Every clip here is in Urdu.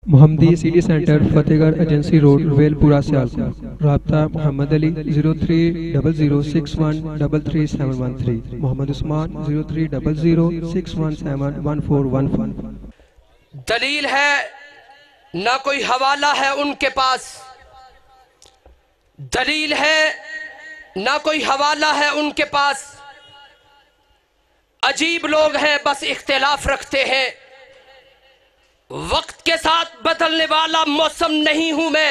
محمدی سٹی سینٹر فتح گڑھ ایجنسی روڈ ویل پورہ سیالکوٹ. رابطہ محمد علی 0300613373 محمد عثمان 030061711415. دلیل ہے نہ کوئی حوالہ ہے ان کے پاس، دلیل ہے نہ کوئی حوالہ ہے ان کے پاس. عجیب لوگ ہیں بس اختلاف رکھتے ہیں. وقت کے ساتھ بدلنے والا موسم نہیں ہوں میں،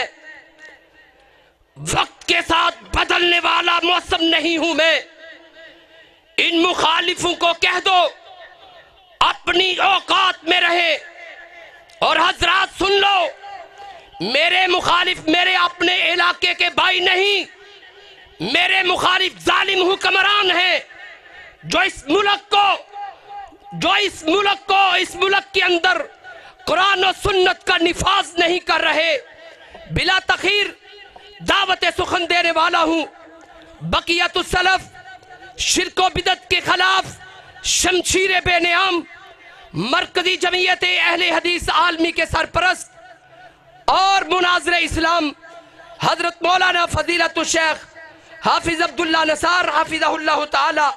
وقت کے ساتھ بدلنے والا موسم نہیں ہوں میں. ان مخالفوں کو کہہ دو اپنی اوقات میں رہے. اور حضرات سن لو، میرے مخالف میرے اپنے علاقے کے بھائی نہیں، میرے مخالف ظالم حکمران ہیں جو اس ملک کے اندر قرآن و سنت کا نفاذ نہیں کر رہے. بلا تخیر دعوت سخن دینے والا ہوں. بقیت السلف شرک و بدعت کے خلاف شمشیر بے نیام مرکزی جمعیت اہل حدیث عالمی کے سرپرست اور مناظر اسلام حضرت مولانا فضیلت الشیخ حافظ عبداللہ نثار حافظہ اللہ تعالی،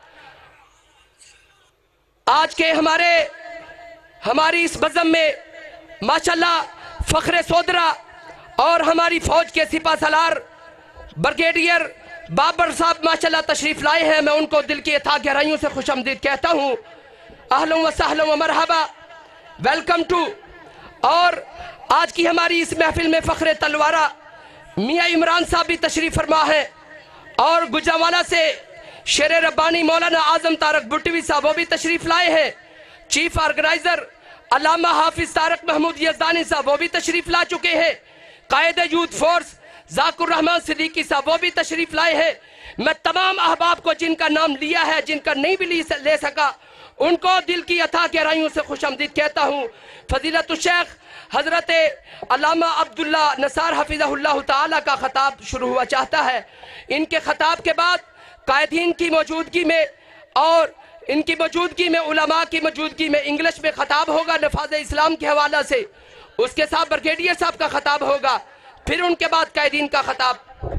آج کے ہماری اس بزم میں ماشاءاللہ فخر سودرہ اور ہماری فوج کے سپہ سالار بریگیڈیئر بابر صاحب ماشاءاللہ تشریف لائے ہیں. میں ان کو دل کی اتھا گہرائیوں سے خوش آمدید کہتا ہوں. اہلا و سہلا و مرحبا، ویلکم ٹو. اور آج کی ہماری اس محفل میں فخر تلوارہ میاں عمران صاحب بھی تشریف فرما ہے، اور گجرانوالہ سے شیر ربانی مولانا اعظم طارق بٹوی صاحب وہ بھی تشریف لائے ہیں. چیف آرگنائزر علامہ حافظ طارق محمود یزدانی صاحب وہ بھی تشریف لا چکے ہیں. قائد یوتھ فورس ذاکر الرحمن صدیقی صاحب وہ بھی تشریف لائے ہیں. میں تمام احباب کو جن کا نام لیا ہے، جن کا نہیں بھی لے سکا، ان کو دل کی اتھا گہرائیوں سے خوش آمدید کہتا ہوں. فضیلت الشیخ حضرت علامہ عبداللہ نثار حفظہ اللہ تعالی کا خطاب شروع ہوا چاہتا ہے. ان کے خطاب کے بعد قائدین کی موجودگی میں اور ان کی موجودگی میں علماء کی موجودگی میں انگلش میں خطاب ہوگا نفاذ اسلام کے حوالہ سے. اس کے ساتھ بریگیڈیئر صاحب کا خطاب ہوگا، پھر ان کے بعد قائدین کا خطاب.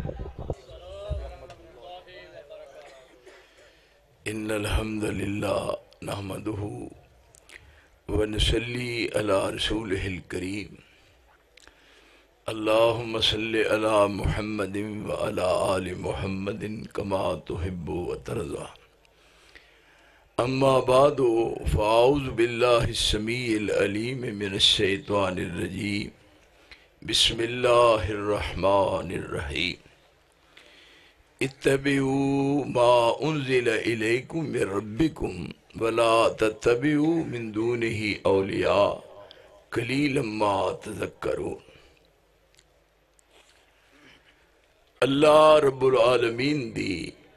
ان الحمد للہ نحمدہ ونصلی علی رسولہ الکریم. اللہم صلی علی محمد وعلی آل محمد کما تحب و ترضى. اما بعد فاعوذ باللہ السمیع العلیم من الشیطان الرجیم. بسم اللہ الرحمن الرحیم. اتبعوا ما انزل الیکم من ربکم ولا تتبعوا من دونہ اولیاء قلیلا ما تذکرون. اللہ رب العالمین دی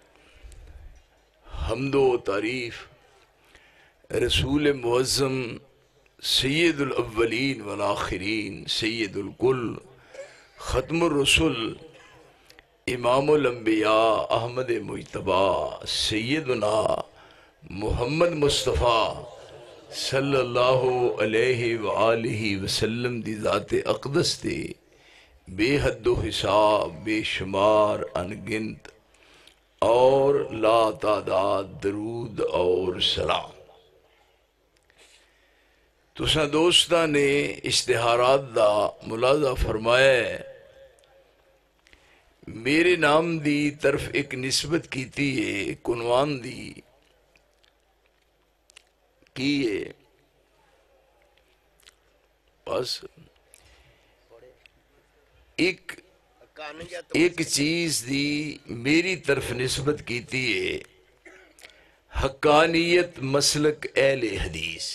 حمد و تعریف رسول معظم سید الاولین والآخرین سید الکل ختم الرسل امام الانبیاء احمد مجتبیٰ سیدنا محمد مصطفیٰ صلی اللہ علیہ وآلہ وسلم دی ذات اقدس دے بے حد و حساب بے شمار انگنت اور لا تعداد درود اور سلام. تساں دوستاں نے اشتہارات دا ملاحظہ فرمایا ہے. میرے نام دی طرف ایک نسبت کیتی ہے، ایک عنوان دی کی ہے. بس ایک چیز دی میری طرف نسبت کیتی ہے، حقانیت مسلک اہل حدیث.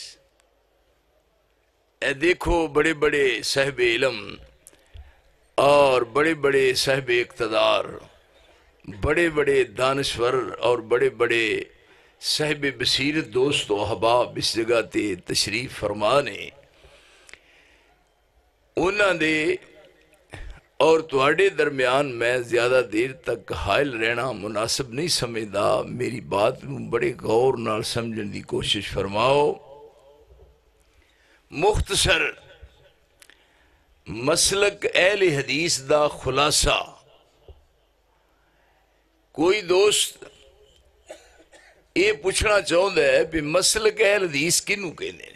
اے دیکھو بڑے بڑے صاحب علم اور بڑے بڑے صاحب اقتدار، بڑے بڑے دانشور اور بڑے بڑے صاحب بصیرت دوست و احباب اس جگہ تے تشریف فرمانے. انہاں دے اور تواڈے درمیان میں زیادہ دیر تک حائل رہنا مناسب نہیں سمجھدا. میری بات بڑے غور نال سمجھن دی کوشش فرماؤ. مختصر مسلک اہل حدیث دا خلاصہ کوئی دوست یہ پوچھنا چاہتا ہے بھی مسلک اہل حدیث کنوں کہنے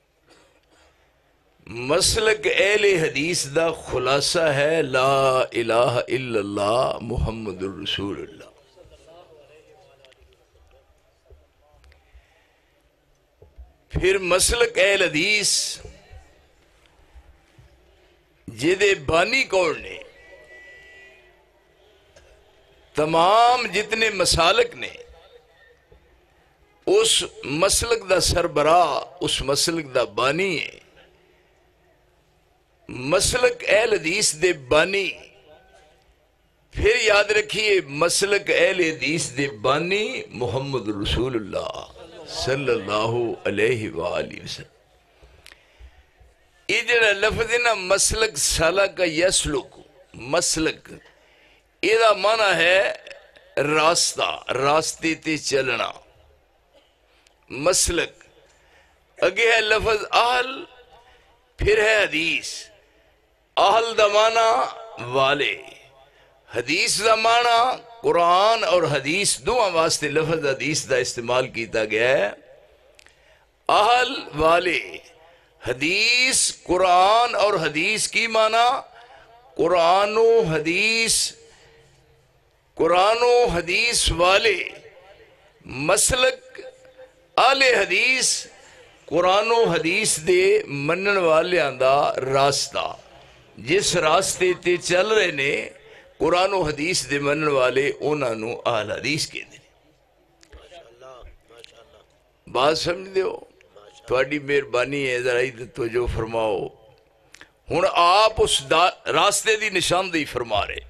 مسلک اہل حدیث دا خلاصہ ہے لا الہ الا اللہ محمد الرسول اللہ. پھر مسلک اہل حدیث جدے بانی کون نے تمام جتنے مسالک نے اس مسلک دا سربراہ اس مسلک دا بانی ہے. مسلک اہل حدیث دے بانی پھر یاد رکھیے مسلک اہل حدیث دے بانی محمد رسول اللہ صلی اللہ علیہ وآلہ وسلم. یہ جڑا لفظ ہے نا مسلک سالک یسلک مسلک یہ معنی ہے راستہ راستے تے چلنا. مسلک اگے ہے لفظ اہل پھر ہے حدیث. اہل دا معنی والے حدیث دا معنی قرآن اور حدیث دونوں واسطے لفظ حدیث دا استعمال کیتا گیا ہے. اہل والے حدیث قرآن اور حدیث کی معنی قرآن و حدیث والے. مسلک اہل حدیث قرآن و حدیث دے منن والیاں دا راستہ جس راستے تے چل رہے نے قرآن و حدیث دے منن والے انہاں نو اہل حدیث کہندے نے. بات سمجھ دیو تھوڑی مہربانی ہے ذرا توجہ فرماؤ. ہن آپ اس راستے دی نشاندہی فرما رہے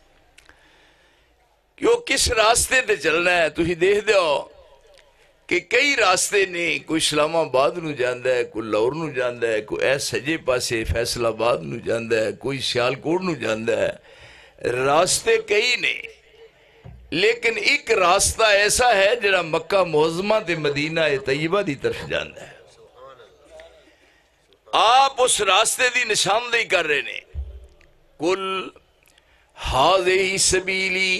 کہ وہ کس راستے تے چلنا ہے. تسی دیکھ دیو کہ کئی راستے نے کوئی اسلام آباد نو جاندا ہے کوئی لاہور نو جاندا ہے کوئی اے سجے پاسے فیصل آباد نو جاندا ہے کوئی سیالکوٹ نو جاندا ہے. راستے کئی نے لیکن ایک راستہ ایسا ہے جڑا مکہ معظمہ تے مدینہ طیبہ دی طرف جاندا ہے. آپ اس راستے دی نشاندہی کر رہے نے. کل ہاذہ سبیلی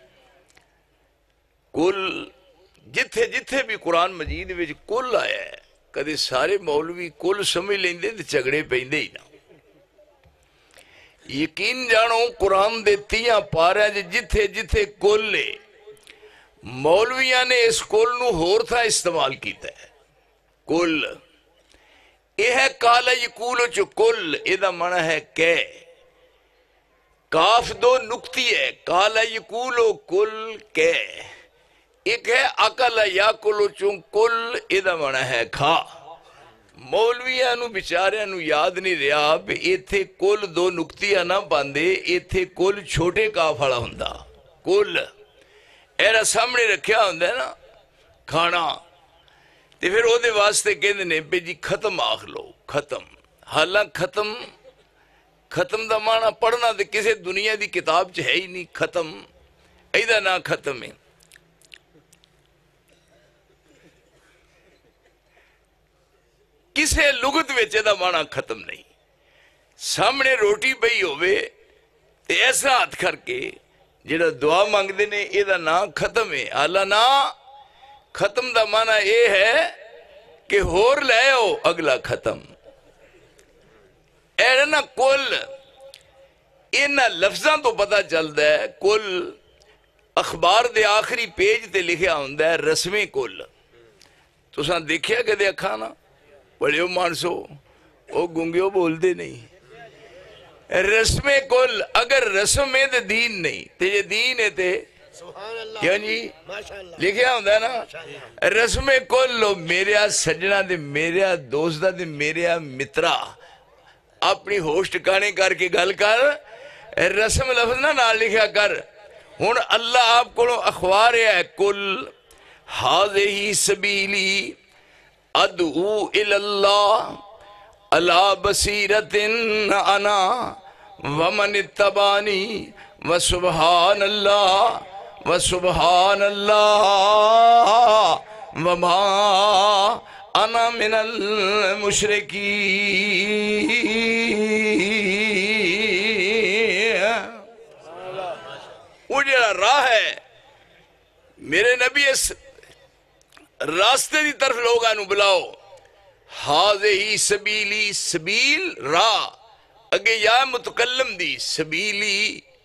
کل جتھے جتھے بھی قرآن مجید وچ کل آیا ہے کدے سارے مولوی کل سمجھ لیندے تے جھگڑے پیندے ہی نہ. یقین جانو قرآن دے 30 پارے جتھے جتھے کل لے مولویاں نے اس کل نو ہور تھا استعمال کیتا ہے. کل یہ ہے کالا یقولو چو کل یہ معنی ہے کہ کاف دو نکتی ہے کالا یقولو کل کہ ایک ہے اکل یاکلو چون کل یہ معنی ہے کھا. مولویاں نو بیچاریاں نو یاد نہیں رہا بھی ایتھے کل دو نکتیاں نہ باندھے ایتھے کل چھوٹے کاف والا ہوندا. کل ایرا سامنے رکھیا ہوندا ہے نا کھانا تے پھر او دے واسطے کہندے نے بے جی ختم آکھ لو ختم. حالانکہ ختم دا معنی پڑھنا تے کسے دنیا دی کتاب چ ہے ہی نہیں. ختم ایدا نا ختم ہے. کسے لغت وچ دا معنی ختم نہیں. سامنے روٹی پئی ہوئے تے ایسا ہاتھ کر کے جڑا دعا مانگ دے نے یہ دا نا ختم ہے. حالا نا ختم دا معنی یہ ہے کہ ہور لے ہو اگلا ختم. ایڈا نا کل اینا لفظاں تو پتا چلتا ہے. کل اخبار دے آخری پیج تے لکھیا ہوندہ ہے رسمیں کل. تو ساں دیکھیا کہ دے اکھانا بڑے مانسو وہ گنگیو بول دے نہیں. رسم کل اگر رسم ہے تو دین نہیں تے یہ دین ہے تے کیوں جی لکھیا ہوندہ ہے نا رسم کل میرے سجنہ دے میرے دوستہ دے میرے مترہ اپنی ہوش ٹکانے کر کے گل کر رسم لفظ نہ نال لکھیا کر. ہن اللہ آپ کو اخبار ہے کل ہاذہ سبیلی ادعو الاللہ علی بصیرت انا ومن اتبانی وسبحان اللہ وما انا من المشرکین. میرے نبی اس راستے دی طرف لوگاں نو بلاؤ. ہاذہی سبیلی، سبیل راہ، اگے یا متکلم دی سبیلی،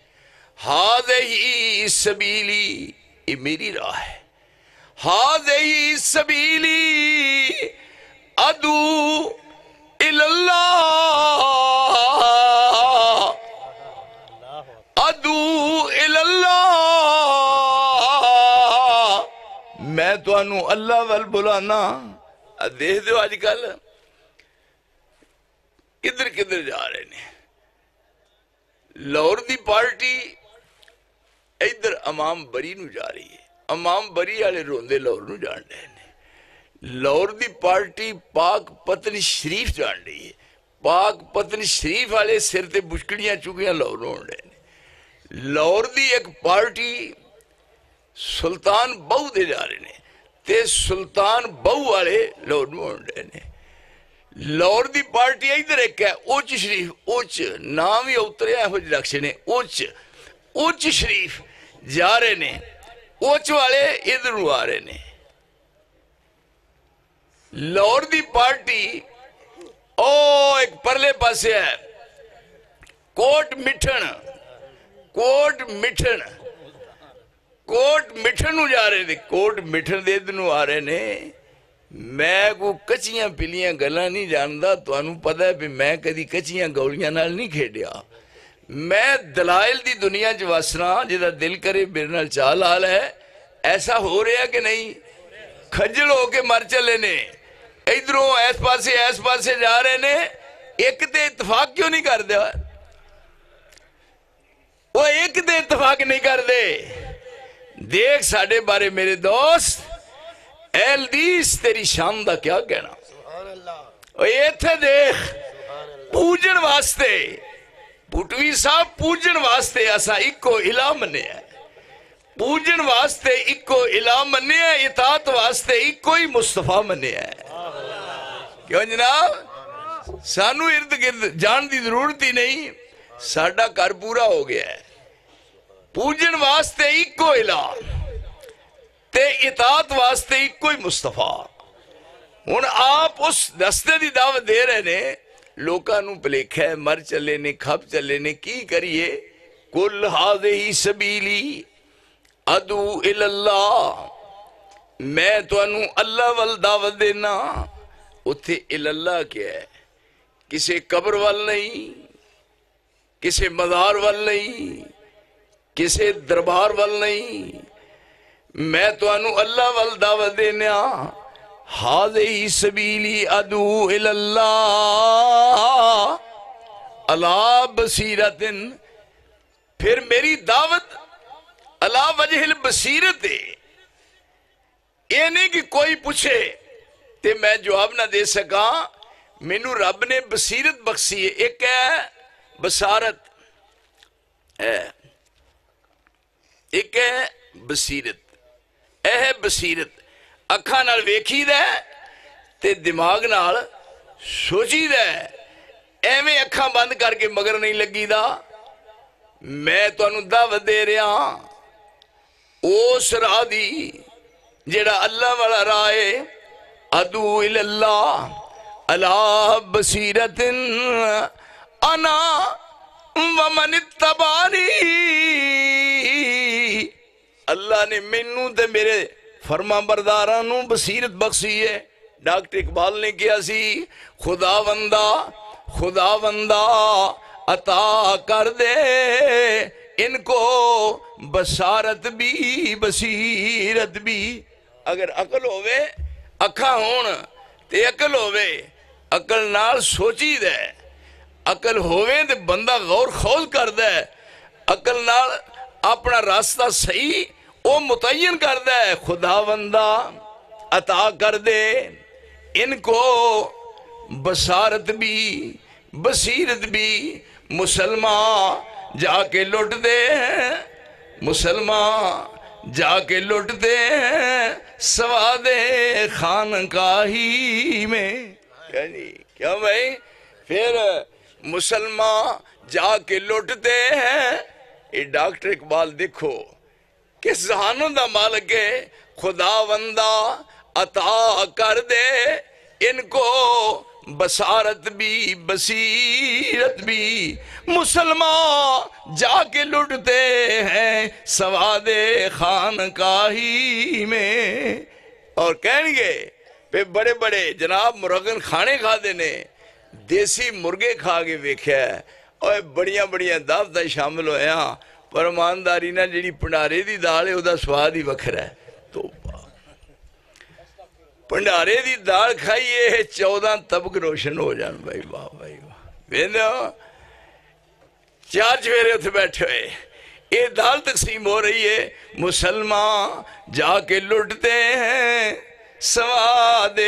ہاذہی سبیلی، یہ میری راہ ہے. ہاذہی سبیلی ادعو الاللہ، ادعو الاللہ، میں تو انو اللہ وال بلانا. دیکھ دو آج کل کدھر کدھر جا رہے ہیں. لاہور دی پارٹی ادھر امام بری نو جا رہی ہے، امام بری والے روندے لاہور نو جان رہے ہیں. لاہور دی پارٹی پاک پتن شریف جان رہی ہے، پاک پتن شریف والے سر تے بشکڑیاں چکیاں لاہور ہون رہے ہیں. لاہور دی ایک پارٹی سلطان بہو دے جا رہے ہیں تے سلطان بہو والے لاہور نو ہون رہے ہیں. لاہور دی پارٹی ادھر ایک ہے اوچ شریف، اوچ نام ہی اتریا ہو جی رکشے نے، اوچ شریف جا رہے ہیں. اوچ والے ادھر نو آ رہے ہیں. لاہور دی پارٹی او ایک پرلے پاسے ہے کوٹ مٹھن نو جا رہے تھے. کوٹ مٹھن دے ادھر نو آ رہے نے. میں کو کچیاں پلیاں گلاں نہیں جاندا، تو انو پتہ ہے بھی میں کدی کچیاں گولیاں نال نہیں کھیڈیا. میں دلائل دی دنیا چ وسنا، جدا دل کرے میرے نال چال حال ہے. ایسا ہو رہا کہ نہیں؟ کھجل ہو کے مر چلے نے، ادھروں ایس پاسے جا رہے نے. ایک تے اتفاق کیوں نہیں کر دیا؟ وہ ایک تے اتفاق نہیں کر دے. دیکھ ساڑھے بارے میرے دوست، اے حدیث تیری شان دا کیا کہنا. یہ تھے دیکھ پوجن واسطے، بھٹوی صاحب پوجن واسطے اسا ایکو الہ مننے ہے، پوجن واسطے ایکو الہ مننے ہے، اطاعت واسطے ایکو ہی مصطفیٰ مننے ہے. کیوں جناب؟ سانو ارد گرد جان دی ضرورت ہی نہیں، ساڑھا کار پورا ہو گیا ہے. پوجن واسطے ایکو الہ تے اطاعت واسطے ایکو ہی مصطفیٰ. ہن آپ اس دستے دی دعوت دے رہے نے، لوکاں نو پلیکھا ہے، مر چلے نے، کھپ چلے نے. کی کریے؟ کل ہاذہی سبیلی ادعو الاللہ، میں تو انو اللہ وال دعوت دینا. اتھے الاللہ کیا ہے؟ کسے قبر وال نہیں، کسے مزار وال نہیں، کسے دربار وال نہیں. میں تو انو اللہ وال دعوت دینا. ہاذہی سبیلی ادعو الاللہ علی بصیرت، پھر میری دعوت علی وجہ البصیرت ہے. یہ نہیں کہ کوئی پوچھے تے میں جواب نہ دے سکا. مینو رب نے بصیرت بخشی ہے. ایک ہے بصارت، ایک ہے بصیرت. اے ہے بصیرت، اکھاں نال ویکھی دے تے دماغ نال سوچی دے. ایویں اکھاں بند کر کے مگر نہیں لگی دا. میں تو انو دعوت دے رہا اس راہ دی جیڑا اللہ والا راہ ہے. ادعو الاللہ علی بصیرت انا ومن اتبعنی. اللہ نے مینوں تے میرے فرما برداراں نو بصیرت بخشی ہے. ڈاکٹر اقبال نے کیا سی، خدا بندہ عطا کر دے ان کو بصارت بھی بصیرت بھی. اگر عقل ہوئے، اکھاں ہون تے عقل ہوئے، عقل نال سوچی دے. عقل ہوئے تے بندہ غور خوض کر دے. عقل نال اپنا راستہ صحیح او متعین کر دے. خدا بندہ عطا کر دے ان کو بصارت بھی بصیرت بھی. مسلمان جا کے لٹ دے، مسلمان جا کے لٹ دے سواد خانقاہی میں. کیا بھائی؟ پھر مسلمان جا کے لٹتے ہیں. یہ ڈاکٹر اقبال دیکھو کہ ذہانوں دا مالک ہے، خدا وندہ عطا کر دے ان کو بصارت بھی بصیرت بھی، مسلمان جا کے لٹتے ہیں سواد خانقاہی میں۔ اور کہیں گے پہ بڑے بڑے جناب مرغن کھانے کھا دینے، دیسی مرغے کھا کے ویکھیا ہے، اور بڑیاں بڑیاں دعوتیں شامل ہوئے ہیں، پر ایمانداری نہ جڑی پنڈارے دی دال ہے وہ دا سواد ہی وکھرا ہے۔ تو پنڈارے دی دال کھائیے 14 طبق روشن ہو جان، بھائی واہ بھائی واہ، ویندے ہو 4 چویرے اتھے بیٹھے ہوئے، یہ دال تقسیم ہو رہی ہے، مسلمان جا کے لٹتے ہیں سواد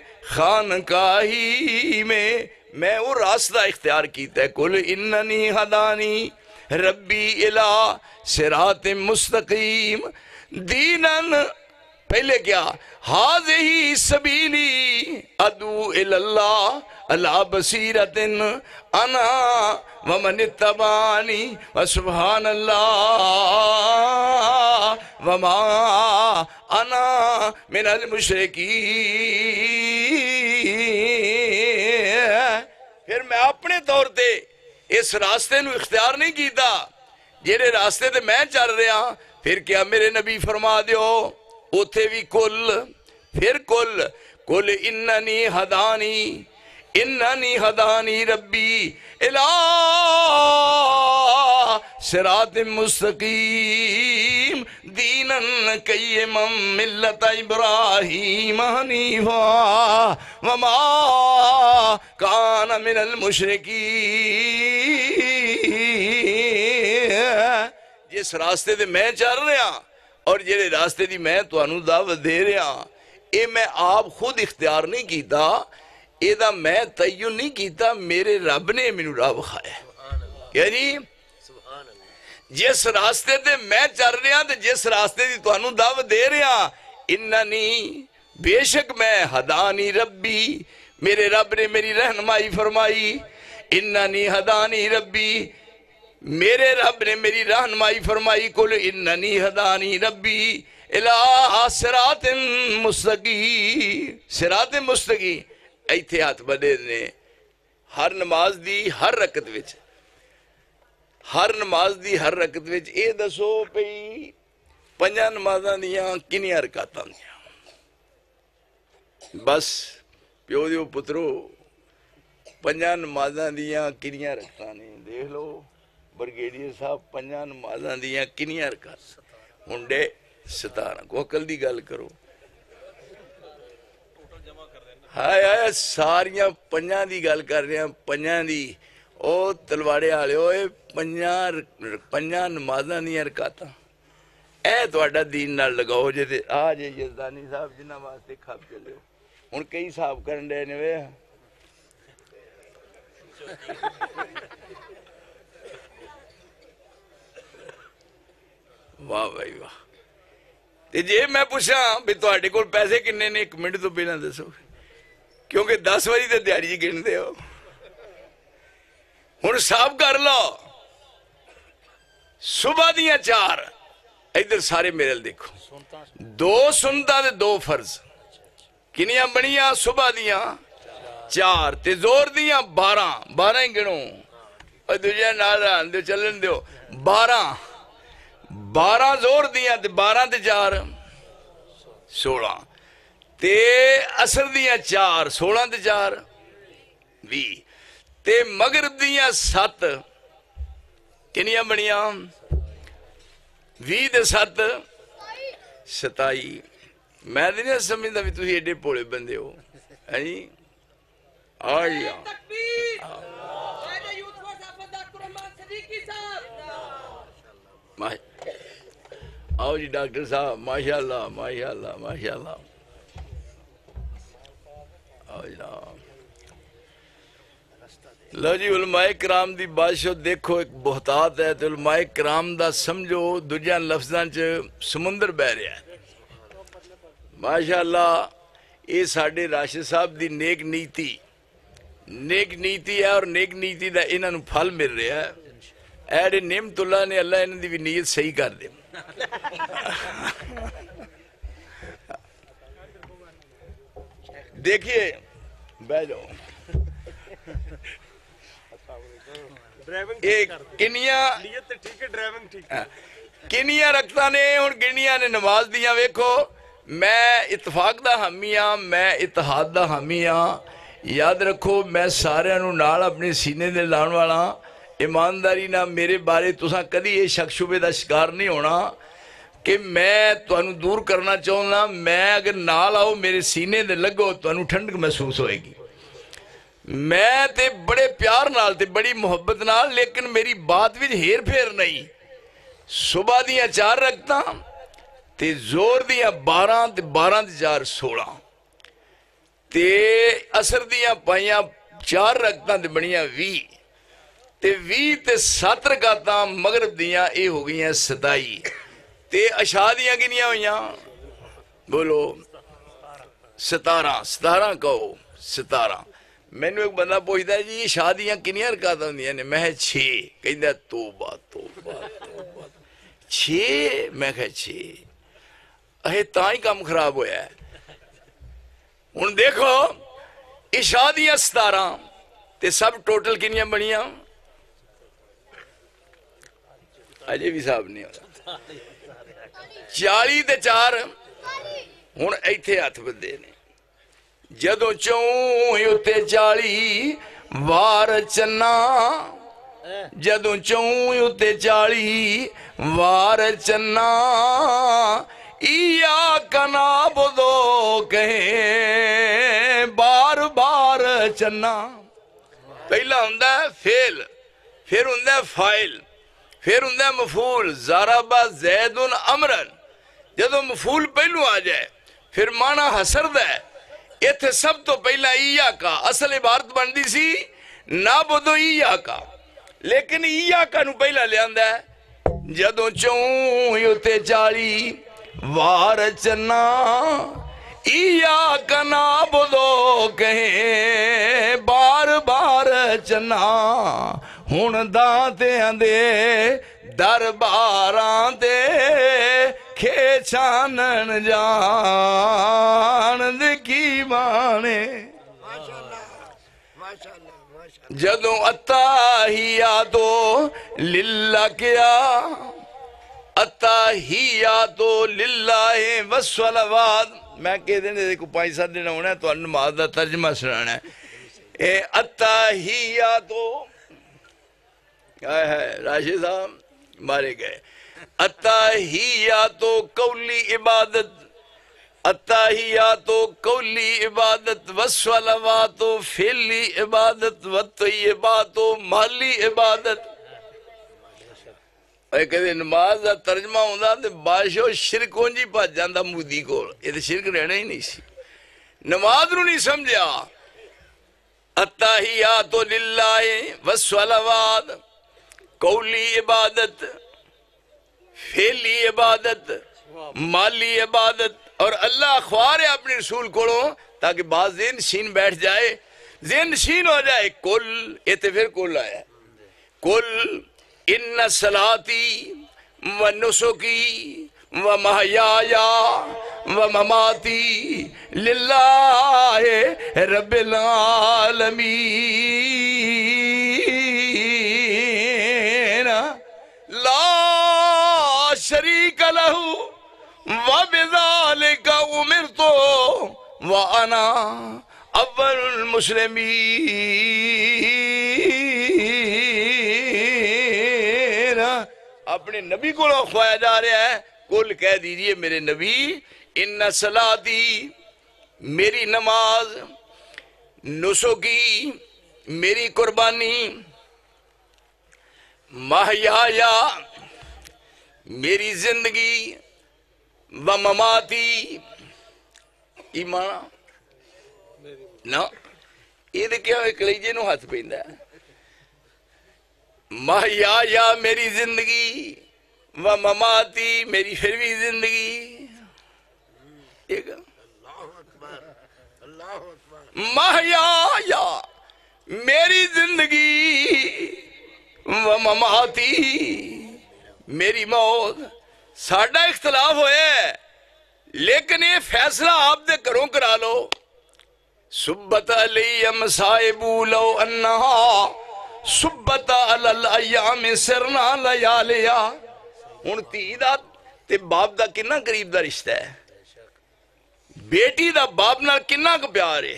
خانقاہی میں وہ راستہ اختیار کیتا ہے، کل اننی ہدانی ربی الہ صراط مستقیم دینن، پہلے کیا ہاذہی سبیلی ادعو اللہ علی بصیرت انا ومن اتبعنی وسبحان اللہ وما انا من المشرکین۔ پھر میں اپنے طور تے اس راستے نو اختیار نہیں کیتا جیڑے راستے تے میں چل رہا، پھر کیا میرے نبی فرما دیو اتھے بھی کل، پھر کل اننی ہدانی ربی الہ صراط مستقیم دینن قیما ملت ابراہیم حنیفا وما کان من المشرکین۔ جس راستے دے میں چل رہا اور جیڑے راستے دی میں تو انہوں دعوت دے رہا، اے میں آپ خود اختیار نہیں کیتا، اے دا میں تعین نہیں کیتا، میرے رب نے منو راہ بخایا۔ کیا جی جس راستے دے میں چل رہا تے جس راستے دی تو انہوں دعوت دے رہا، اننی بے شک میں ہدانی ربی، میرے رب نے میری رہنمائی فرمائی، اننی ہدانی ربی، میرے رب نے میری رہنمائی فرمائی، کل اننی ہدانی ربی الہ صراط مستقیم، صراط مستقیم۔ ایتھے ہاتھ بدے نے ہر نماز دی ہر رکعت وچ، ہر نماز دی ہر رکعت وچ اے دسو پئی 5 نمازاں دیاں کنیاں رکعتاں دیاں؟ بس پیو دیو پترو 5 نمازاں دیاں کنیاں رکعتاں نے دیکھ لو برگیڈیئر صاحب 5 نمازاں دیاں کنیاں رکعت ہنڈے 17 کو عقل دی گل کرو، ہائے ساریاں 5 دی گل کر رہے ہیں، 5 دی او تلواڑے آلے ہوئے 5 نمازاں دیاں رکعتاں، اے تو اڈا دین نال لگاؤ جے تے آج یزدانی صاحب جنہ واسطے کھپ چلے ہو ان کئی صاحب کرن دے نوے واہ بھائی واہ۔ تے جے میں پوچھا بھی تو آٹے کول پیسے کنے نے 1 منٹ تو پہلا دسو، کیونکہ 10 واری تے دیاری جی گن دے ہو، ہن صاحب کر لو صبح دیاں 4، ادھر سارے میرے دیکھو 2 سنتا تے 2 فرض، کنیاں بنیاں صبح دیاں 4 تے زور دیاں 12 ہی گنو، اور دوجہ نال دیو چلن دیو 12 زور دیاں تے 12 تے 4 16 تے عصر دیاں 4 16 تے 4 20 تے مغرب دیاں 7 کنیاں بنیاں 20 تے 7 27۔ میں نہیں سمجھتا بھی تسی ایڈے پوڑے بندے ہو، آئی آؤ جی ڈاکٹر صاحب، ماشاءاللہ ماشاءاللہ ماشاءاللہ، آؤ جناب۔ لو جی علماء کرام دی بادشاہ دیکھو ایک بہتات ہے تو علماء کرام دا سمجھو دجیاں لفظاں چ سمندر بہ رہا ہے۔ ماشاءاللہ یہ ساڑھے راشد صاحب دی نیک نیتی ہے، اور نیک نیتی دا انہاں نو پھل مل رہا ہے۔ ایڈے نعمت اللہ نے اللہ انہوں دی بھی نیت صحیح کر دے. دیکھیے بیٹھ جاؤ کنیاں رکھتا نے ہن گنیاں نے نماز دیاں. ویکھو میں اتفاق دا حامی ہاں, میں اتحاد دا حامی ہاں. یاد رکھو میں سارے نوں نال اپنے سینے دے لان والا. ایمانداری نہ میرے بارے تساں کدی یہ شک شبے دا شکار نہیں ہونا کہ میں تانوں دور کرنا چاہنا. میں اگر نال آؤ میرے سینے دے لگو تانوں ٹھنڈک محسوس ہوئے گی. میں تے بڑے پیار نال تے بڑی محبت نال, لیکن میری بات وچ ہیر پھیر نہیں. صبح دیاں 4 رکھتا تے زور دیاں 12 تے 12 تے 4 16 تے اثر دیاں پائیاں 4 رکھتا تے بنیاں 20 تے 20 تے 7 رکھتا مغرب دیاں اے ہو گئی ہیں 27 تے عشاء دیاں کنیاں ہوئیاں بولو 17 کہو 17. مینوں ایک بندہ پوچھتا ہے جی عشاء دیاں کنیاں رکھتا ہوندیاں نے؟ میں 6 کہندا توبہ توبہ توبہ 6. میں کہا 6 اے تاں ہی کام خراب ہویا ہے. ہن دیکھو عشاء دیاں 17 تے سب ٹوٹل کنیاں بنیاں اجے بھی صاحب نہیں ہوتا 40 تے 4. ہن ایتھے ہاتھ بندے نے جدوں چوں اتے 40 وار چنا, جدوں چوں اتے 40 وار چنا, ایاک نعبدو کہیں بار بار چنا. پہلا ہوندا ہے فعل, پھر ہوندا ہے فاعل, پھر ہوندا ہے مفعول. ضرب زید امرا, جدوں مفعول پہلو آ جائے پھر معنی حسر دا ہے. ایتھے سب تو پہلا ایاکا اصل عبارت بندی سی نعبدو ایاکا, لیکن ایاکا نو پہلا لے آندا ہے. جدوں چوں اتے 40 وار چنا, ایاک نعبدو کہیں بار بار چنا. ہن دانتیاں دے درباراں دے کھے چھانن جان دے کی بانے. جدوں اتحیاتو للہ کیا, اتحیاتو للہ والصلوات. میں کہہ دینے دیکھو 5-7 دن ہونا ہے تو نماز دا ترجمہ سنانا ہے. اے اتحیاتو راشد صاحب مارے گئے. اتحیاتو قولی عبادت, اتحیاتو قولی عبادت, والصلواتو فعلی عبادت, والطیباتو مالی عبادت. اے کہتے نماز دا ترجمہ ہوندہ تے بادشاہ شرک ہونجی پاس جاندہ مودی کو. یہ تے شرک رہنا ہی نہیں سی, نماز نو نہیں سمجھا. اتحیاتو للہ والصلوات قولی عبادت, فعلی عبادت, مالی عبادت. اور اللہ اخوار ہے اپنے رسول کو تاکہ بعض ذہن نشین بیٹھ جائے, ذہن نشین ہو جائے. کل یہ پھر کل آیا, کل ان صلاتی و نسکی و محیایا و مماتی للہ رب العالمین لا شریک لہو وَبِذَلِكَ أُمِرْتُ وَأَنَا اول المسلمین. اپنے نبی کو خوایا جا رہا ہے, کل کہہ دیجئے میرے نبی ان صلاتی میری نماز, نسکی میری قربانی, محیایا میری زندگی, و مماتی ایمان نا یہ دیکھیں ایک کلیجے نو ہاتھ پہندہ ہے. محیایا میری زندگی, و مماتی میری پھر بھی زندگی. محیایا میری زندگی, و مماتی، میری موت. ساڈا اختلاف ہویا ہے لیکن یہ فیصلہ آپ دے گھروں کرا لو. سبت علی مصائب لو انہا سبت علی الایام سرنا لیالیا. ہن دھی دا تے باپ دا کنا قریب دا رشتہ ہے، بیٹی دا باپ نال کنا کو پیار ہے.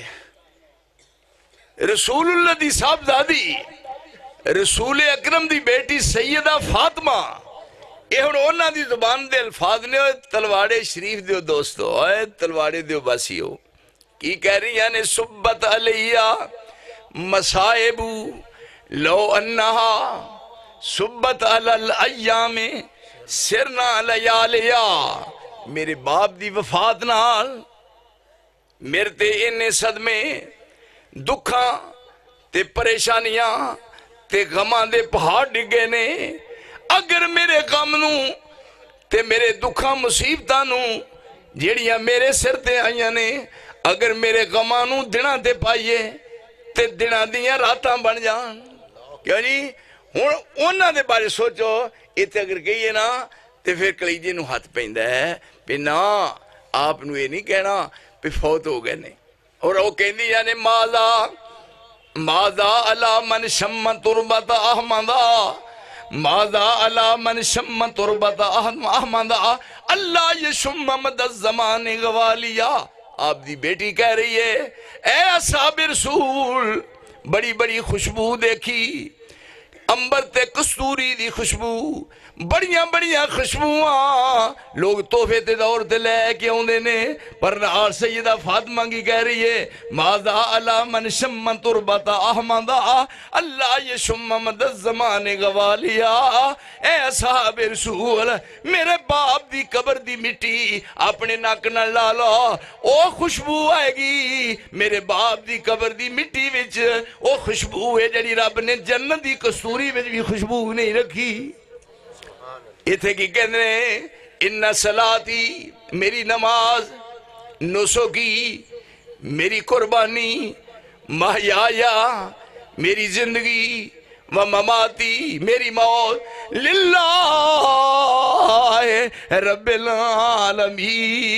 رسول اللہ دی صاحبزادی رسول اکرم دی بیٹی سیدہ فاطمہ، یہ ہن انہاں دی زبان دے الفاظ نے. تلواڑے شریف دیو دوستو، اے تلواڑے دیو باسیو، کی کہہ رہی ہیں؟ سبت علیہ مصائب لو انہا سبت علی الایام سرنا لیالیا. میرے باپ دی وفات نال میرے تے انہیں صدمے دکھاں تے پریشانیاں تے غماں دے پہاڑ ڈگے نے. اگر میرے غم نو تے میرے دکھاں مصیبتاں نو جیڑیاں میرے سر تے آئیاں نے، اگر میرے غماں نو دناں تے پائیے تے دناں دیاں راتاں بن جان. کیوں جی؟ ہن انہاں دے بارے سوچو. ایتھے اگر کہیے نا تے پھر کلیجے نو ہاتھ پیندا ہے پہ نا آپ نو یہ نہیں کہنا پہ فوت ہو گئے نے. اور وہ کہندی یعنی ماذا علی من شم تربت احمدہ، ماذا علی من شم تربت احمدہ اللہ یشم مد الزمان غوالیا. آپ دی بیٹی کہہ رہی ہے اے اصحاب رسول، بڑی بڑی خوشبو دیکھی، امبر تے کستوری دی خوشبو، بڑیاں بڑیاں خوشبواں لوگ تحفے تے دور تے لے کے ہوندے نے. پر نال سیدہ فاطمہ کی کہہ رہی ہے ماذا علی من شم تربت احمدہ اللہ یشم مد الزمان غوالیا. اے اصحاب رسول، میرے باپ دی قبر دی مٹی اپنے ناک نال لا لو، او خوشبو آئے گی. میرے باپ دی قبر دی مٹی وچ او خوشبو ہے جڑی رب نے جنت دی کستوری وچ بھی خوشبو نہیں رکھی. ایتھے کی کہنے ان صلاتی، میری نماز، نسکی، میری قربانی، محیایا، میری زندگی، و مماتی، میری موت، للہ رب العالمین،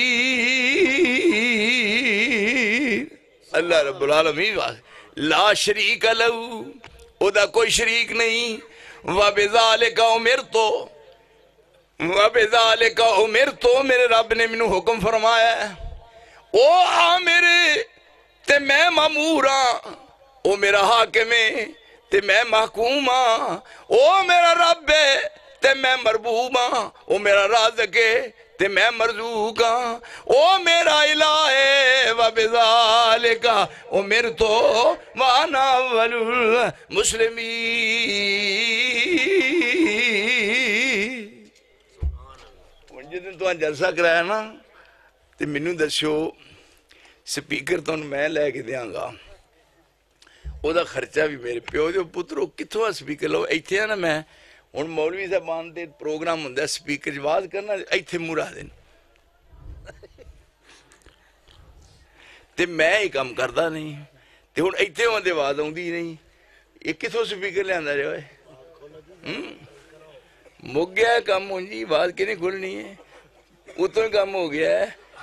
اللہ رب العالمین لا شریک لہو، او دا کوئی شریک نہیں. وَبِذَالِكَ أُمِرْتُ، وَبِذَالِكَ أُمِرْتُ، میرے رب نے منو حکم فرمایا ہے. او عامر تے میں مامورا، او میرا حاکم ہے تے میں محکوم ہاں. او میرا رب ہے تے میں مربوب ہاں. او میرا رازق ہے تے میں مرزوق ہاں. او میرا الہ ہے. وَبِذَالِكَ أُمِرْتُ وَأَنَا أَوَّلُ الْمُسْلِمِينَ. جدن تو جلسہ کرایا نا تے منو دسو سپیکر تو میں لے کے دیاں گا، او دا خرچہ بھی میرے پیو دے پترو کتھوں سپیکر لو. ایتھے نا میں ہن مولوی صاحبان دے پروگرام ہوندا سپیکر جواز کرنا ایتھے مرا دین تے میں ہی کام کردا نہیں تے ہن ایتھے ہوندے آواز آوندی نہیں. یہ کتھوں سپیکر لیاندا رہے ہوئے مک گیا ہے کام. ہوں جی آواز کی نہیں کھلنی ہے، اتوں ہی کام ہو گیا ہے.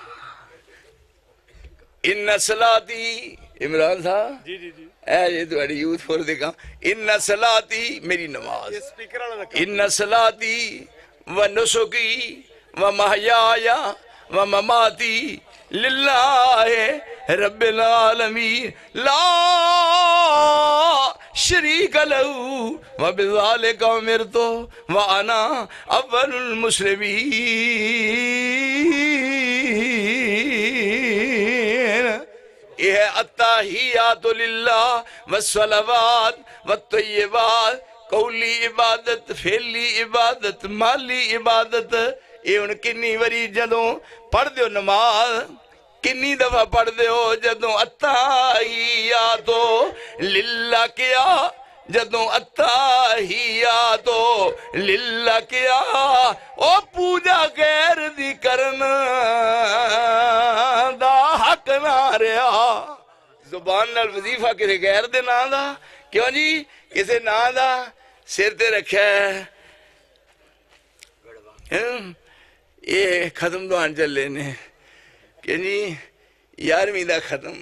ان صلاتی، عمران صاحب اے یہ تہاڈی یوتھ فور دے کام. ان صلاتی، میری نماز، ان صلاتی و نسکی و محیایا و مماتی للہ رب العالمین لا شریک لہو وبذالک امرت وانا اول المسلمین. یہ ہے التحیات للہ والصلوات والطیبات، قولی عبادت، فعلی عبادت، مالی عبادت. یہ ان کنی وری جدوں پڑھ دیو نماز، کنی دفعہ پڑھ دیو جدوں التحیاتو للہ کیا، جدوں التحیاتو للہ کیا، او پوجا غیر دی کرن دا حق نہ رہا. زبان نال وظیفہ کسے غیر دے نا دا، کیوں جی کسے نا دا سر تے رکھا ہے یہ ختم تو آن چلے نے کہ جی 11ویں دا ختم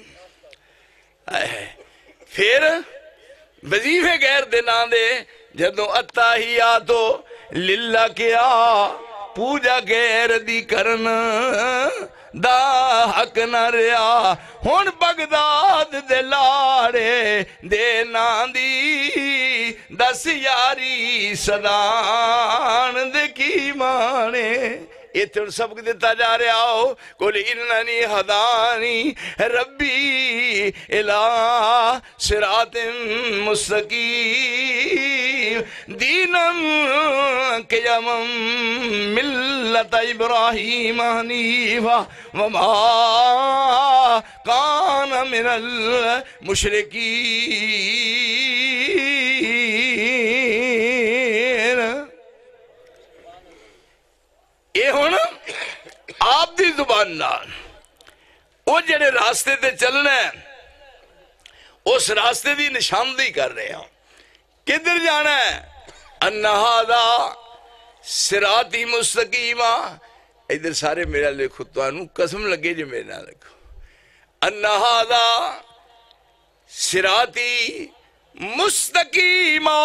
پھر وظیفے غیر دے نام دے جدوں اتحیاتو للہ کیا پوجا غیر دی کرن دا حق نہ ریا ہن بغداد دے لاڑے دے نام دی دس یاری صدان دے کی مانے اتن سبق دیتا جا رہا ہو قل اننی ہدانی ربی الہ صراط مستقیم دینم قیما ملت ابراہیم حنیفا وما کان من المشرکین یہ ہونا آپ دی زبان نال وہ جڑے راستے تے چلنا ہے اس راستے دی نشاندہی کر رہے ہیں کدھر جانا ہے ان ھذا صراطی مستقیما ادھر سارے میرا لکھو تو قسم لگے جو میرے نہ لکھو ان ھذا صراطی مستقیما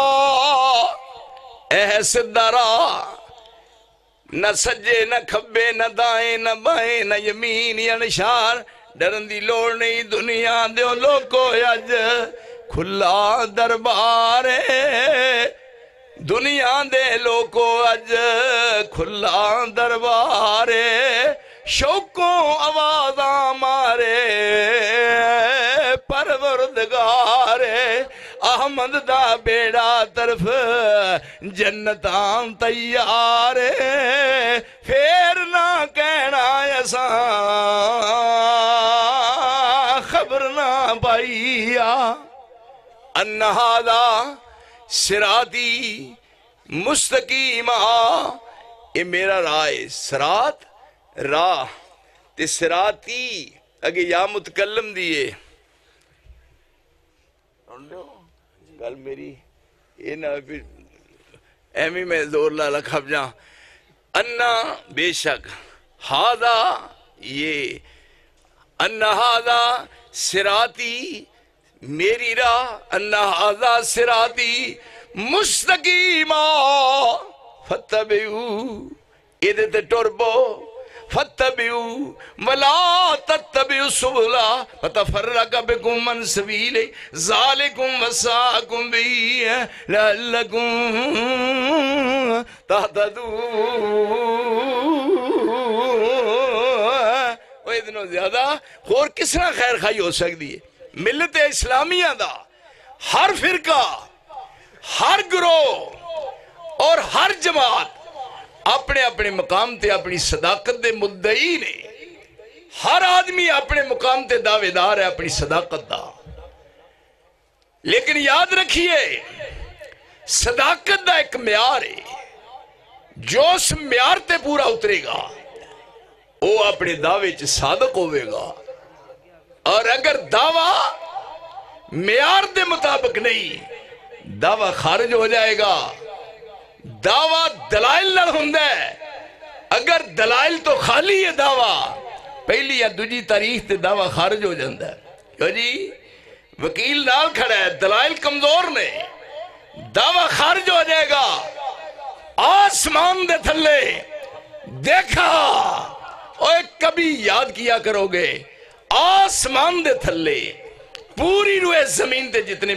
اے سدھا راہ نہ سجے نہ کھبے نہ دائیں نہ بائیں نہ یمین یا نشار ڈرن دی لوڑ نہیں دنیا دیو لوکو اج کھلا دربار دنیا دے لوکو اج کھلا دربار شوقوں آوازاں مارے پروردگار احمد دا بیڑا طرف جنتاں تیار پھر نہ کہنا ایسا خبر نہ پائیا ان ھذا صراطی مستقیما یہ میرا رائے صراط راہ تے صراطی اگے یا متکلم دیئے گل میری یہ نہ پھر ایمی میں زور لالا کھپ جاں انا بے شک ھذا یہ انا ھذا صراطی میری راہ انا ھذا صراطی مستقیما فتبعو ادھے تے ٹربو فتبعو ولا تتبعوا السبل فتفرق بكم عن سبيله ذلكم وصاكم به لعلكم تهتدون وہ اتنا زیادہ اور کس طرح خیر خائی ہو سکتی ہے ملت اسلامیہ دا ہر فرقہ ہر گروہ اور ہر جماعت اپنے اپنے مقام تے اپنی صداقت دے مدعی نے ہر آدمی اپنے مقام تے دعوے دار ہے اپنی صداقت دا لیکن یاد رکھیے صداقت دا ایک معیار ہے جو اس معیار تے پورا اترے گا وہ اپنے دعوے چ صادق ہوئے گا اور اگر دعویٰ معیار دے مطابق نہیں دعویٰ خارج ہو جائے گا دعویٰ دلائل نہ ہوندہ ہے اگر دلائل تو خالی ہے دعویٰ پہلی یا دوجی تاریخ تے دعویٰ خارج ہو جاندہ ہے کیوں جی وکیل نال کھڑا ہے دلائل کمزور نے دعویٰ خارج ہو جائے گا آسمان دے تھلے دیکھا اور کبھی یاد کیا کرو گے آسمان دے تھلے پوری روئے زمین تے جتنے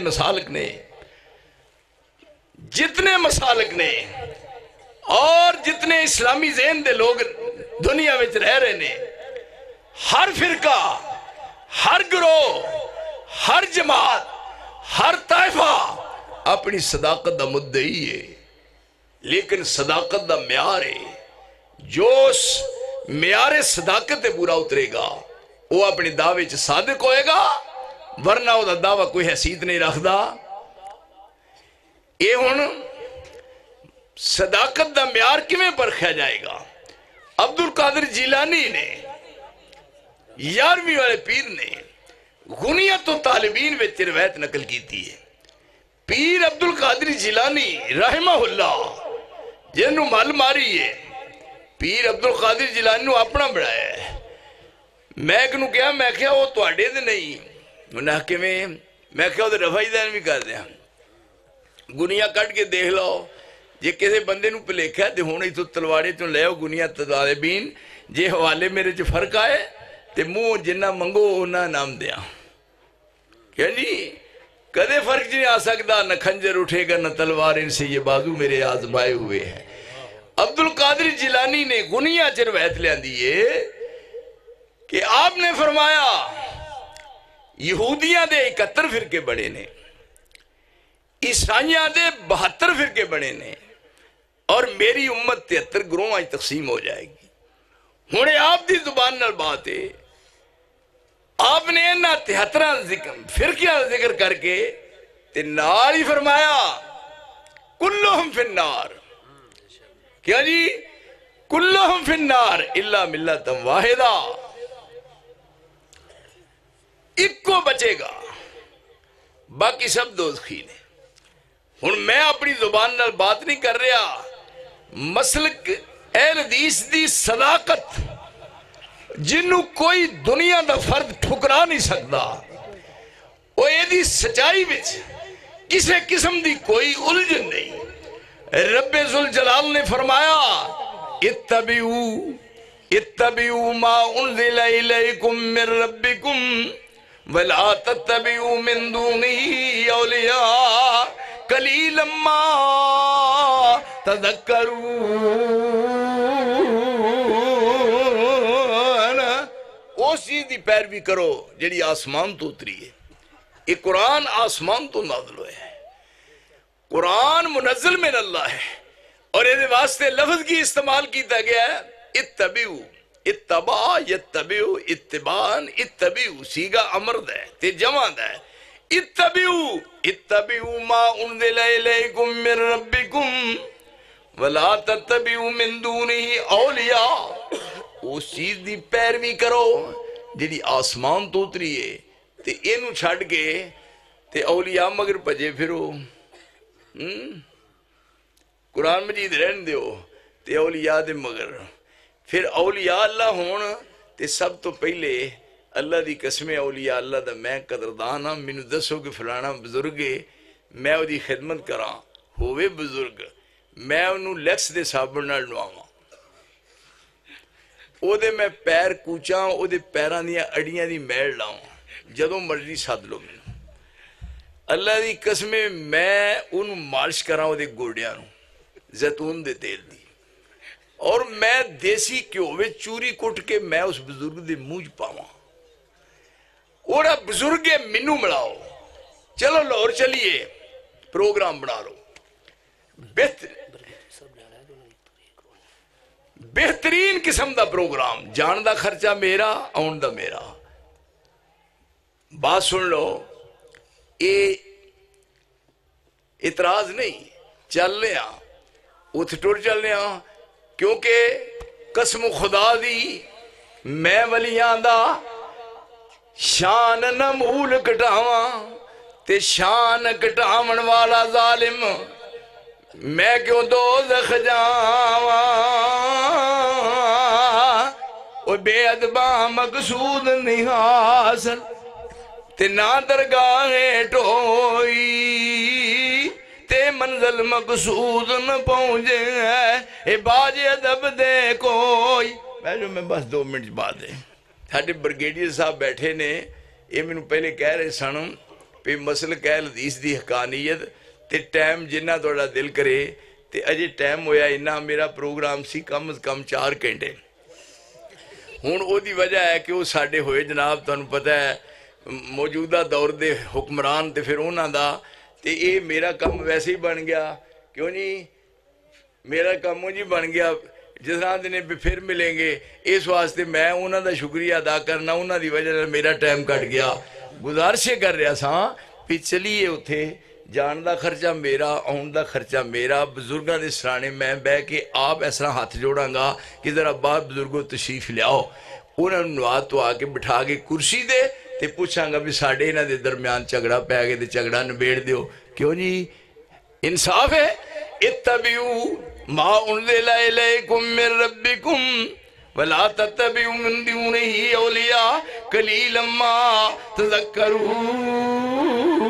مسالک نے اور جتنے اسلامی ذہن دے لوگ دنیا میں رہ رہے نے ہر فرقہ ہر گروہ ہر جماعت ہر طائفہ اپنی صداقت دا مدعی ہے لیکن صداقت دا معیار ہے جو اس معیار صداقت تے پورا اترے گا وہ اپنی دعوے چ صادق ہوئے گا ورنہ وہ دا دعویٰ کوئی حیثیت نہیں رکھ دا یہ ہون صداقت دا معیار کیویں پرکھا جائے گا عبدالقادر جیلانی نے 11ویں والے پیر نے غنیت و طالبین میں روایت نقل کی تھی ہے پیر عبد القادر جیلانی رحمہ اللہ جنہوں مل ماری ہے پیر عبد القادر جیلانی نو اپنا بڑھایا ہے میں کنو کیا میں کیا وہ توڑے دے نہیں انہاں کہ میں کیا وہ دے رفائی دین بھی کر دیا گنیا کٹ کے دیکھ لو جے کسے بندے نو پلیکھا تے ہونے تو تلوارے تو لے ہو گنیا تطالبین جے حوالے میرے جو فرق آئے تے منہ جنہ منگو انہاں نام دیا کیا جی کدے فرق نہیں آ سکتا نہ کھنجر اٹھے گا نہ تلوار ان سے یہ بازو میرے آزمائے ہوئے ہیں عبد القادر جیلانی نے گنیا چ روایت لے دیئے کہ آپ نے فرمایا یہودیاں دے 71 فرقے بڑے نے عیسائیاں دے 72 فرقے بڑے نے اور میری امت 73 گروہ آج تقسیم ہو جائے گی ہونے آپ دی زبان نال بات ہے آپ نے انہا 73 فرقیاں ذکر کر کے تے نار ہی فرمایا کلہم فی النار کیا جی کلہم فی النار الا ملتم واحدہ ایک کو بچے گا باقی سب دوزخی نے ہن میں اپنی زبان نال بات نہیں کر رہا مسلک اہل حدیث دی صداقت جنہوں کوئی دنیا دا فرد ٹھکرا نہیں سکتا وہ یہ دی سچائی بچ کسے قسم دی کوئی الجھن نہیں رب ذوالجلال نے فرمایا اتبعوا ما انزل الیکم من ربکم ولا تتبعوا من دونه اولیاء قلیلا ما تذکرون اسی دی پیروی کرو جڑی آسمان تو اتری ہے یہ قرآن آسمان تو نازل ہوئے ہے قرآن منزل من اللہ ہے اور یہ واسطے لفظ کی استعمال کیتا گیا ہے اتبعو اتباع یتبعو اتبان اتبعو سیگا امر ہے تے جمع ہے اتبعو ما انزل الیکم من ربکم ولا تتبعو من دونہی اولیاء اس چیز دی پیروی کرو جیڑی آسمان تو اتری ہے تے اینو چھڑ کے تے اولیاء مگر پجے پھرو قرآن مجید رہن دیو تے اولیاء دے مگر پھر اولیاء اللہ ہون تے سب تو پہلے اللہ دی قسمیں اولیاء اللہ دا میں قدردان ہاں مینوں دسو کہ فلانا بزرگے میں او دی خدمت کراں ہوئے بزرگ میں انہوں لیکس دے صابن نال نواواں او دے میں پیر کوچاں او دے پیران دیا اڑیاں دی میل لاؤں جدوں مرضی ساتھ لو میں اللہ دی قسمیں میں انہوں مالش کراں او دے گوڑیاں نو زیتون دے تیل دی اور میں دیسی کیووے چوری کٹ کے میں اس بزرگ دے موج پاواں اور بزرگے منو ملاؤ چلو لاہور چلیے پروگرام بنا لو بہترین قسم دا پروگرام جان دا خرچہ میرا آن دا میرا بات سن لو اے اعتراض نہیں چل لیا اتھ ٹور چل لیا کیونکہ قسم خدا دی میں ولیاں دا شان نہ مول کٹاواں تے شان کٹاون والا ظالم میں کیوں دوزخ جاواں او بے ادبا مقصود نہیں حاصل تے نہ درگاہ ٹوئی تے منزل مقصود نہ پہنچے اے باج ادب دے کوئی میں بس 2 منٹ بعد ہے ساڑھے برگیڈیئر صاحب بیٹھے نے یہ میں پہلے کہہ رہے سنم پہ مسئلہ کہہ حدیث دی حقانیت تے ٹائم جنہ توڑا دل کرے تے اجے ٹائم ہویا انہا میرا پروگرام سی کم از کم 4 گھنٹے ہون او دی وجہ ہے کہ وہ ساڑھے ہوئے جناب تو انہوں پتہ ہے موجودہ دور دے حکمران تے پھر انہاں دا تے اے میرا کم ویسے ہی بن گیا کیوں نہیں میرا کم جی بن گیا جس طرح دنے پہ پھر ملیں گے اس واسطے میں انہاں دا شکریہ ادا کرنا انہاں دی وجہ میرا ٹائم کٹ گیا گزارشیں کر رہا ساں پھر چلیے اتھے جان دا خرچہ میرا آن دا خرچہ میرا بزرگاں دے سرانے میں بے کے آپ ایسا ہاتھ جوڑاں گا کہ ذرا بعد بزرگوں تشریف لیاؤ انہوں نے نوات تو آکے بٹھا کے کرسی دے تے پوچھاں گا بھی ساڑھے انہاں دے درمیان چگڑا پہ آگے دے چگڑا نبیڑ دیو کیوں جی انصاف ہے اتبعوا ما انزل الیکم من ربکم ولا تتبعوا من دونه اولیاء قلیلا ما تذکرون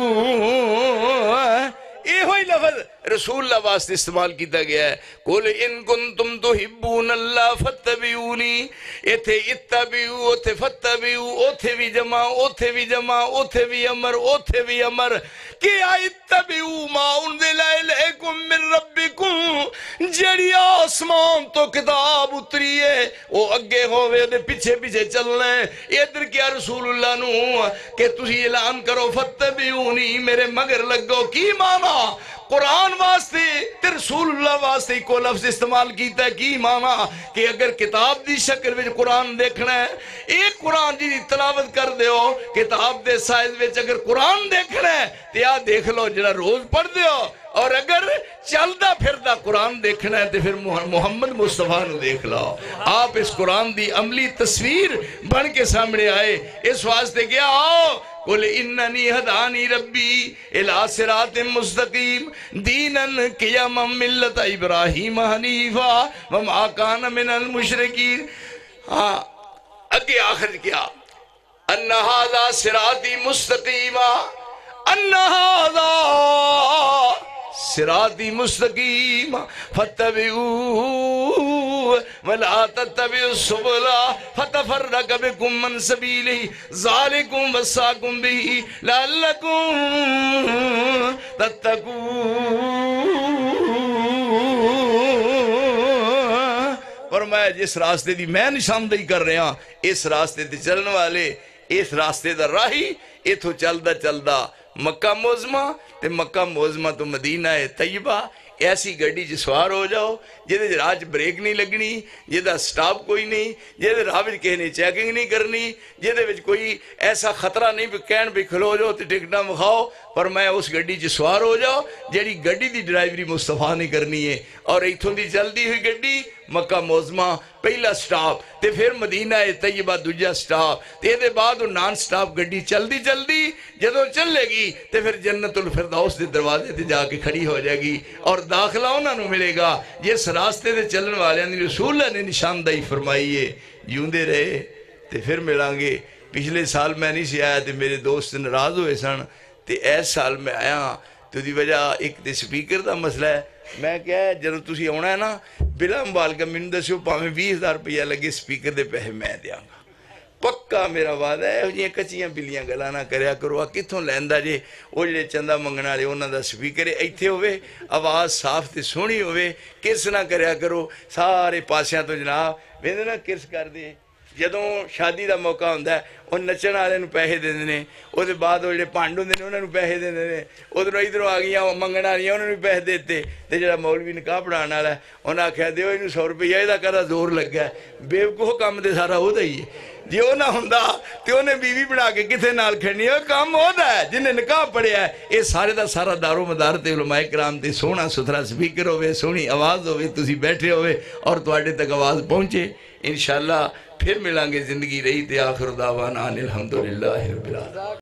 یہ ہوئی لفظ رسول اللہ واسطے استعمال کیتا گیا ہے قل ان کنتم تحبون اللہ فاتبعونی ایتھے اتبعو اوتھے فتبعو اوتھے بھی جمع اوتھے بھی جمع اوتھے بھی امر اوتھے بھی امر کیا اتبعو ما انزل الیکم من ربکم جڑی آسمان تو کتاب اتری ہے وہ اگے ہوئے دے پیچھے پیچھے چلنا ہے ادھر کیا رسول اللہ نو کہ تسی اعلان کرو فتبعونی میرے مگر لگو کی مانا قرآن واسطے تے رسول اللہ واسطے کو لفظ استعمال کیتا ہے کی مانا کہ اگر کتاب دی شکل وچ قرآن دیکھنا ہے ایک قرآن جی تلاوت کر دیو کتاب دے سائز وچ اگر قرآن دیکھنا ہے تے آ دیکھ لو جڑا روز پڑھ دیو اور اگر چلدا پھردا قرآن دیکھنا ہے تو پھر محمد مصطفیٰ نو دیکھ لو آپ اس قرآن دی عملی تصویر بن کے سامنے آئے اس واسطے کیا آؤ قل اننی ہدانی ربی الی صراط مستقیم دینا قیما ملت ابراہیم حنیفا وما کان من المشرکین اگے آخر کیا ان ھذا صراطی مستقیما ان ھذا صراطی مستقیم فاتبعوه ولا تتبعوا السبل فتفرق بكم عن سبيله ذلكم وصاكم به لعلكم تتقون فرمایا جس راستے دی میں نشاندہی کر رہا اس راستے دی چلن والے اس راستے دا راہی اتھو چلدا چلدا مکہ معظمہ تے مکہ معظمہ تو مدینہ طیبہ ایسی گڑی جی سوار ہو جاؤ جیدے راج بریک نہیں لگنی جیدہ سٹاپ کوئی نہیں جیدے راہ وچ کہنے چیکنگ نہیں کرنی جیدے وچ کوئی ایسا خطرہ نہیں بھی کہن بھی کھلو جاؤ تے ٹکٹاں مخاؤ پر میں اس گڑی جی سوار ہو جاؤ جیڑی گڑی دی ڈرائیوری مصطفیٰ نے کرنی ہے اور ایتھوں دی جلدی ہوئی گڑی مکہ معظمہ پہلا سٹاپ تے پھر مدینہ طیبہ دوجہ سٹاپ تے دے بعد وہ نان سٹاپ گڑی چلدی جلدی جدو چلے گی تے پھر جنت الفردوس دے دروازے تے جا کے کھڑی ہو جائے گی اور داخلہ انہوں نے ملے گا جس راستے دے چلن والے رسول اللہ نے نشاندہی فرمائی ہے جیوندے رہے تے پھر ملیں گے پچھلے سال میں نہیں سی آیا تے میرے دوست ناراض ہوئے سن تے ایس سال میں آیا تو دی وجہ ایک تے سپیکر دا مسئلہ ہے میں کیا ہے جب تسی ہونا ہے نا بلا مبالغہ میں دسو پاویں 20,000 روپیہ لگے سپیکر دے پیسے میں دیاں گا پکا میرا وعدہ ہے یہ کچیاں بلیاں گلا نہ کریا کرو کتھوں لیندا جے وہ جڑے چندہ منگنا والے انہاں دا سپیکر ایتھے ہوئے آواز صاف تے سونی ہوئے کس نہ کریا کرو سارے پاسیاں تو جناب ویندے نا کس کر دے جدوں شادی دا موقع ہوندا ہے وہ نچن والے نوں پیسے دے دیندے او دے بعد وہ جڑے پانڈ ہوندے نے انہاں نوں پیسے دے دیندے ادھروں ادھروں آ گئیاں منگن والیاں انہاں نوں پیسے دیتے تے جڑا مولوی نکاح پڑھان والا ہے انہاں آکھیا دیو اینوں 100 روپیہ ایدا کدا زور لگا ہے بیوقوف کام تے سارا او دا ہی ہے جی وہ نہ ہوندا تے انہیں بیوی بنا کے کتے نال کھڑنی ہے کام ہوتا ہے جنہیں نکاح پڑھیا ہے یہ سارے دا سارا دارو مدار تے علماء کرام تے سونا ستھرا سپیکر ہوئے سونی آواز ہوئے تسی بیٹھے ہوئے اور تواڈے تک آواز پہنچے انشاءاللہ پھر ملیں گے زندگی رہی تے آخر دعوانا الحمدللہ رب العالمین